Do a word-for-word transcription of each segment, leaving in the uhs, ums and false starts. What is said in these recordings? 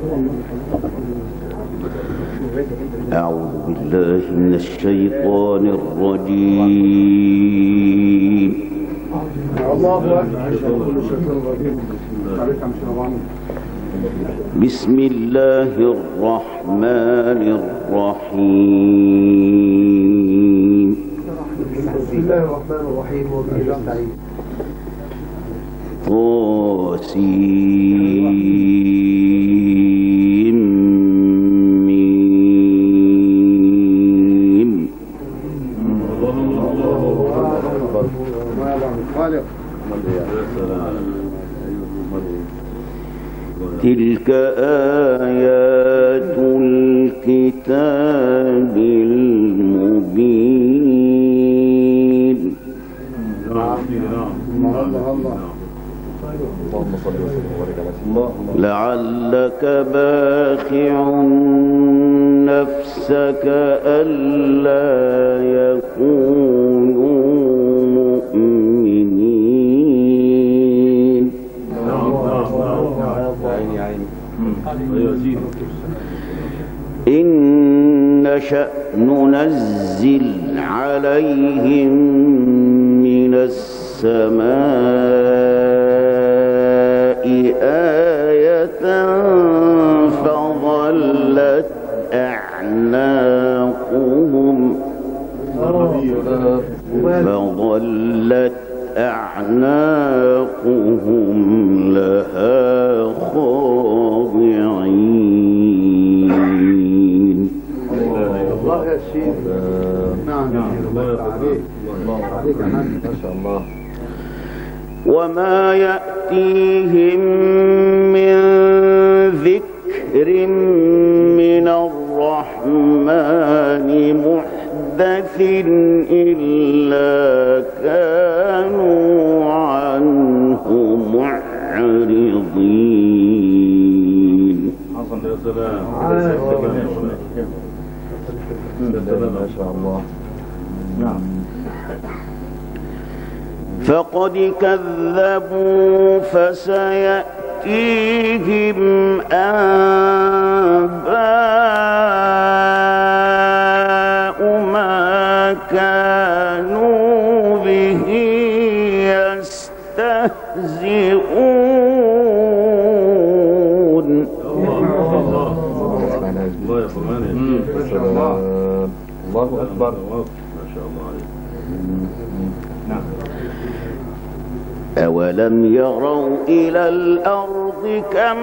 أعوذ بالله من الشيطان الرجيم. بسم الله الرحمن الرحيم. بسم الله الرحمن الرحيم وبه نستعين. طاسيم ميم. تلك آيات الكتاب المبين. لعلك باخع نفسك ألا يكونوا مؤمنين. إن نشأ ننزل عليهم من السماء آية فظلت أعناقهم فظلت أعناقهم لها خاضعين. الله يا شيخ. نعم الله عليك. الله عليك ما شاء الله. وما يأتيهم من ذكر من الرحمن محدث إلا كانوا عنه معرضين. ما شاء الله. نعم. فقد كذبوا فسيأتيهم أنباء ما كانوا به يستهزئون. الله أكبر. أولم يروا إلى الأرض كم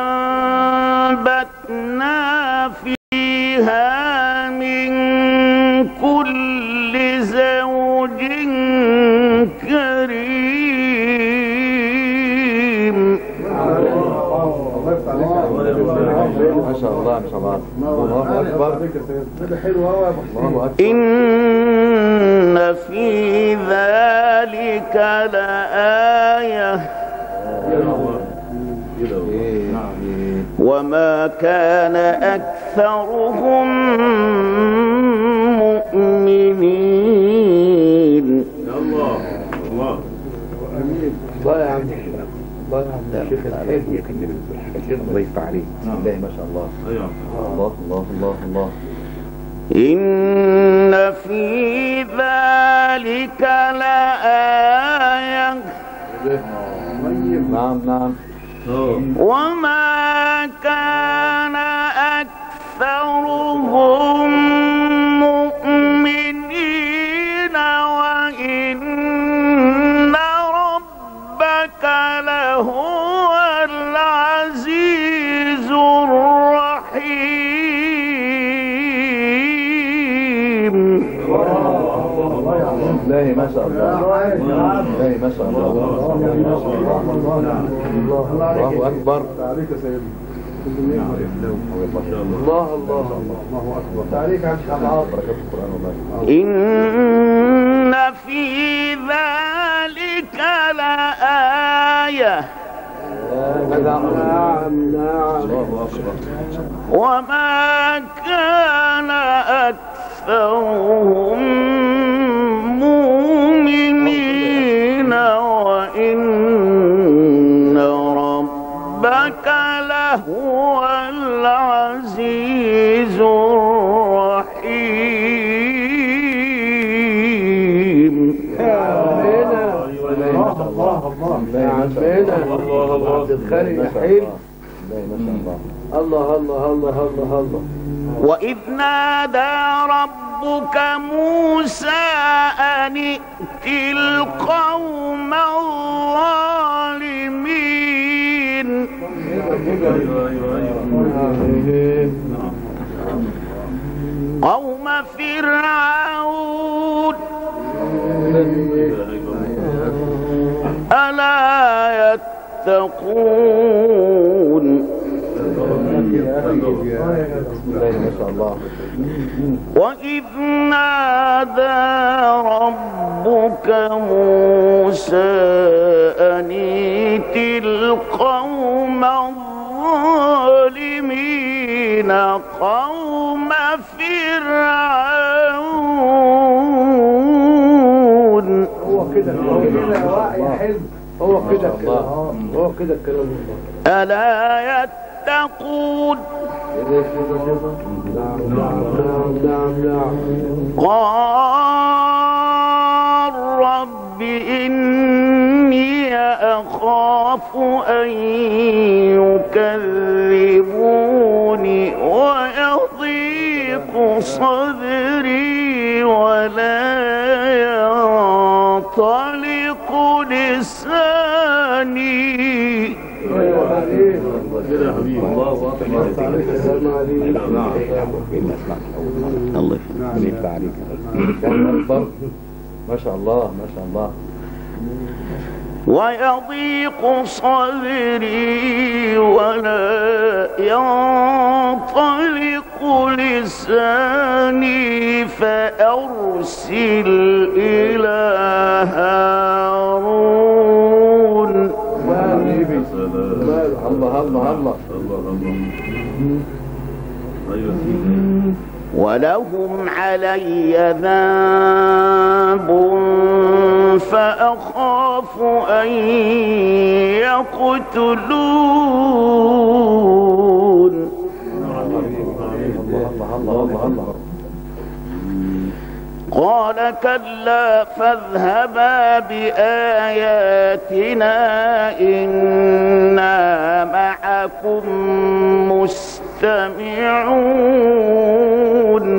أنبتنا فيها من كل زوج كريم. ما شاء الله ما شاء الله. الله أكبر. إن في ذلك لآية وما كان أكثرهم مؤمنين. الله الله الله يا عم الله يا عم الشيخ الحاج يكلم الشيخ الله يفتح عليه. بسم الله ما شاء الله. الله الله الله الله. إن في ذلك لآية نعم نعم وما كان أكثرهم مؤمنين وإن ربك لهو العزيز الرحيم. لا ما شاء الله. لا ما شاء الله. الله أكبر. عليك يا سيدي. الله الله الله أكبر. تعليق عن شعب بركات القرآن والله. إن في ذلك لآية نعم نعم. وما كان أكثرهم مؤمنين وإن ربك لهو وهو العزيز الرحيم. يا عمنا الله الله يا عمنا عبد الخالق يا حلو. الله الله الله الله الله. وإذ نادى ربك موسى أن ائت القوم الظالمين قوم فرعون ألا يتقون. وإذ نادى ربك موسى أن ائت القوم الظالمين قوم فرعون. هو كده هو كده يا حلو. هو كده هو كده الكلام. ألا يتقون. قال رب إني أخاف أن يكذبوني ويضيق صدري ولا ينطلق لساني. كده حبيبي الله اكبر. الله يفتح عليك. اكبر ما شاء الله ما شاء الله. ويضيق صدري ولا ينطلق لساني فأرسل إلى هارون. الله الله الله. ولهم علي ذنب فأخاف أن يقتلون. قال كلا فاذهبا بآياتنا إنا معكم مستمعون.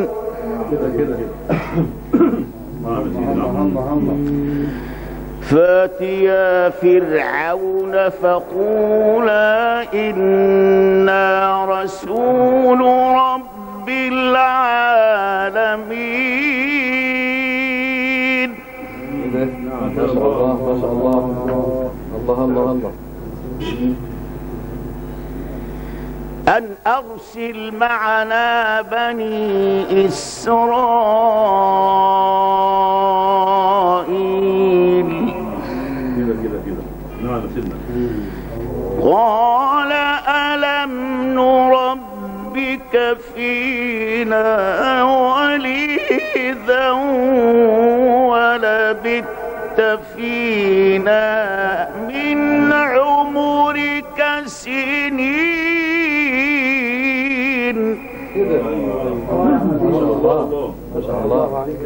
فاتيا فرعون فقولا إنا رسول رب العالمين. ما شاء الله ما شاء الله. الله الله الله. أن أرسل معنا بني إسرائيل. قال ألم نربك فينا وليدا ولبثت فينا من عمرك سنين. ما شاء الله.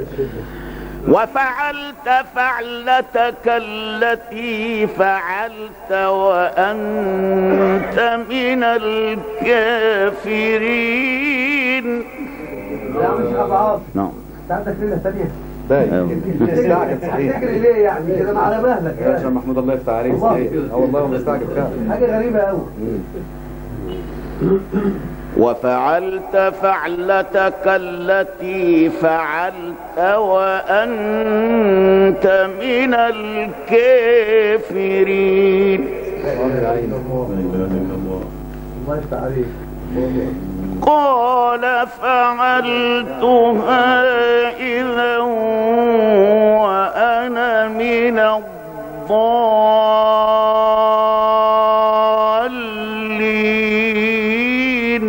وفعلت فعلتك التي فعلت وأنت من الكافرين. لا مش أبعاد. نعم. عندك ليلة ثانية. باين. مستعجل صحيح. تجري ليه يعني كده على مهلك يا باشا محمود الله يفتح عليك صحيح. اه والله مستعجل فعلا. حاجة غريبة قوي. وفعلت فعلتك التي فعلت وأنت من الكافرين. قال فعلتها إذا وأنا من الضالين.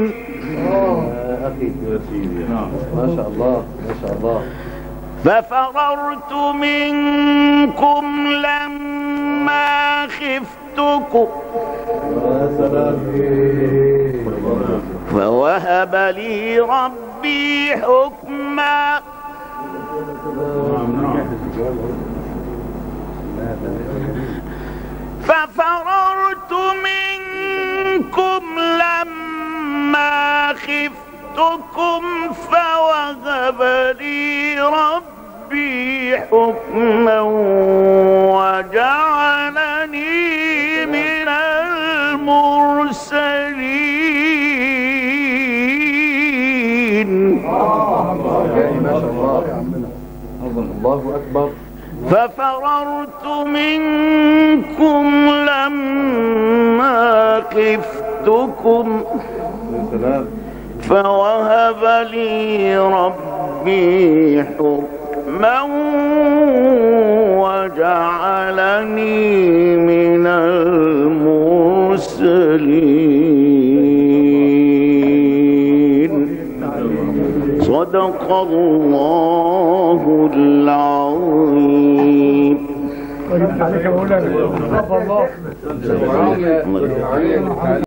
ما شاء الله ما شاء الله. ففررت منكم لما خفتكم. يا سلام. لي ربي حكما ففررت منكم لما خفتكم فوهب لي ربي حكما وجعلني من المرسلين. الله أكبر. ففررت منكم لما خفتكم فوهب لي ربي حكما وجعلني من المرسلين. صدق الله العظيم. عليك يا مولانا. الله.